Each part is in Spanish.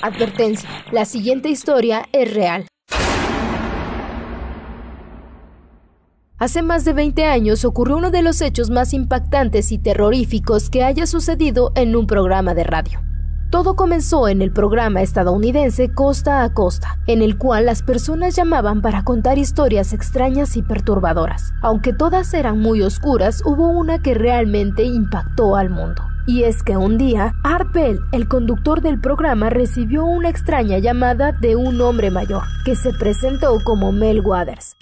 Advertencia: la siguiente historia es real. Hace más de 20 años ocurrió uno de los hechos más impactantes y terroríficos que haya sucedido en un programa de radio. Todo comenzó en el programa estadounidense Costa a Costa, en el cual las personas llamaban para contar historias extrañas y perturbadoras. Aunque todas eran muy oscuras, hubo una que realmente impactó al mundo. Y es que un día, Art Bell, el conductor del programa, recibió una extraña llamada de un hombre mayor, que se presentó como Mel Waters,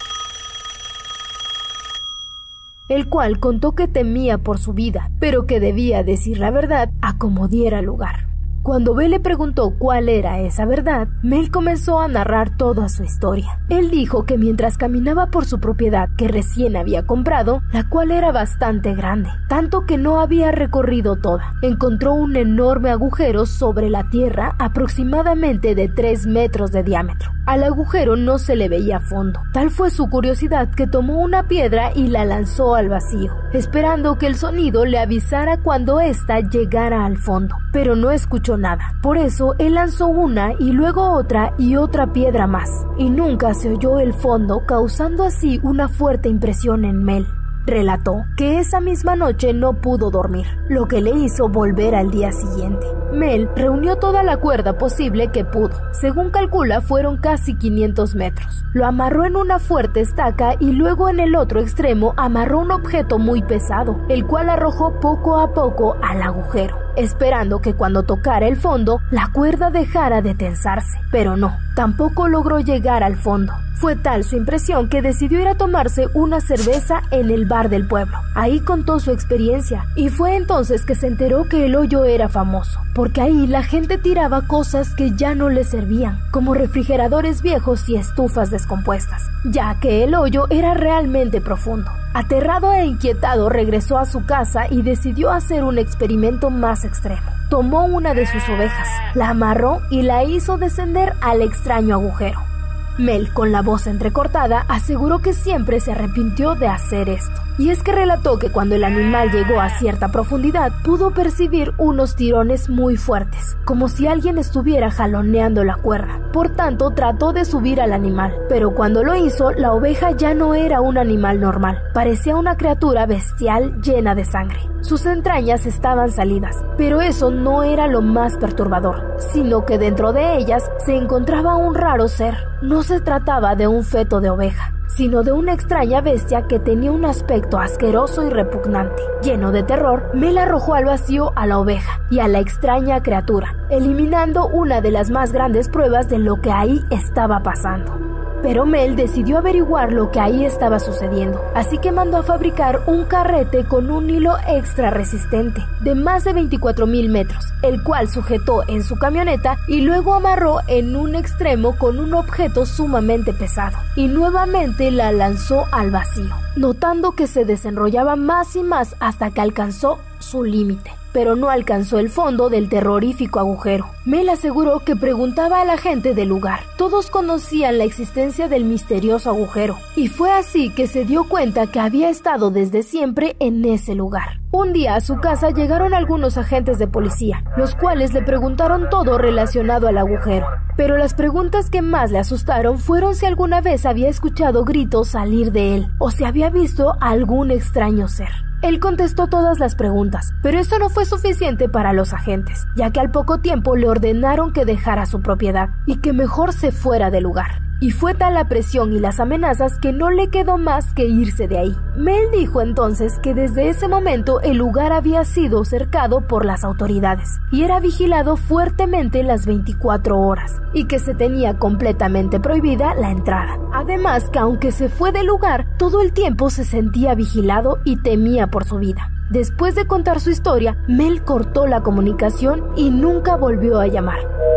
el cual contó que temía por su vida, pero que debía decir la verdad a como diera lugar. Cuando Bell le preguntó cuál era esa verdad, Mel comenzó a narrar toda su historia. Él dijo que mientras caminaba por su propiedad que recién había comprado, la cual era bastante grande, tanto que no había recorrido toda, encontró un enorme agujero sobre la tierra aproximadamente de 3 metros de diámetro. Al agujero no se le veía fondo. Tal fue su curiosidad que tomó una piedra y la lanzó al vacío, esperando que el sonido le avisara cuando ésta llegara al fondo, pero no escuchó nada. Por eso él lanzó una y luego otra y otra piedra más, y nunca se oyó el fondo, causando así una fuerte impresión en Mel. Relató que esa misma noche no pudo dormir, lo que le hizo volver al día siguiente. Mel reunió toda la cuerda posible que pudo. Según calcula, fueron casi 500 metros. Lo amarró en una fuerte estaca y luego en el otro extremo amarró un objeto muy pesado, el cual arrojó poco a poco al agujero, esperando que cuando tocara el fondo, la cuerda dejara de tensarse. Pero no, tampoco logró llegar al fondo. Fue tal su impresión que decidió ir a tomarse una cerveza en el bar del pueblo. Ahí contó su experiencia, y fue entonces que se enteró que el hoyo era famoso, porque ahí la gente tiraba cosas que ya no le servían, como refrigeradores viejos y estufas descompuestas, ya que el hoyo era realmente profundo. Aterrado e inquietado, regresó a su casa y decidió hacer un experimento más extremo. Tomó una de sus ovejas, la amarró y la hizo descender al extraño agujero. Mel, con la voz entrecortada, aseguró que siempre se arrepintió de hacer esto. Y es que relató que cuando el animal llegó a cierta profundidad, pudo percibir unos tirones muy fuertes, como si alguien estuviera jaloneando la cuerda. Por tanto, trató de subir al animal, pero cuando lo hizo, la oveja ya no era un animal normal. Parecía una criatura bestial llena de sangre. Sus entrañas estaban salidas, pero eso no era lo más perturbador, sino que dentro de ellas se encontraba un raro ser. No se trataba de un feto de oveja, sino de una extraña bestia que tenía un aspecto asqueroso y repugnante. Lleno de terror, Mel arrojó al vacío a la oveja y a la extraña criatura, eliminando una de las más grandes pruebas de lo que ahí estaba pasando. Pero Mel decidió averiguar lo que ahí estaba sucediendo, así que mandó a fabricar un carrete con un hilo extra resistente de más de 24,000 metros, el cual sujetó en su camioneta y luego amarró en un extremo con un objeto sumamente pesado, y nuevamente la lanzó al vacío, notando que se desenrollaba más y más hasta que alcanzó su límite. Pero no alcanzó el fondo del terrorífico agujero. Mel aseguró que preguntaba a la gente del lugar. Todos conocían la existencia del misterioso agujero, y fue así que se dio cuenta que había estado desde siempre en ese lugar. Un día a su casa llegaron algunos agentes de policía, los cuales le preguntaron todo relacionado al agujero. Pero las preguntas que más le asustaron fueron si alguna vez había escuchado gritos salir de él, o si había visto a algún extraño ser. Él contestó todas las preguntas, pero eso no fue suficiente para los agentes, ya que al poco tiempo le ordenaron que dejara su propiedad y que mejor se fuera del lugar. Y fue tal la presión y las amenazas que no le quedó más que irse de ahí. Mel dijo entonces que desde ese momento el lugar había sido cercado por las autoridades y era vigilado fuertemente las 24 horas y que se tenía completamente prohibida la entrada. Además que aunque se fue del lugar, todo el tiempo se sentía vigilado y temía por su vida. Después de contar su historia, Mel cortó la comunicación y nunca volvió a llamar.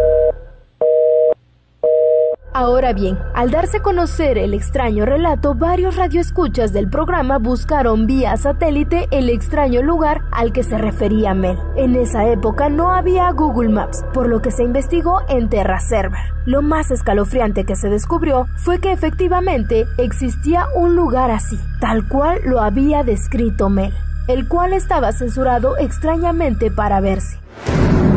Ahora bien, al darse a conocer el extraño relato, varios radioescuchas del programa buscaron vía satélite el extraño lugar al que se refería Mel. En esa época no había Google Maps, por lo que se investigó en TerraServer. Lo más escalofriante que se descubrió fue que efectivamente existía un lugar así, tal cual lo había descrito Mel, el cual estaba censurado extrañamente para verse.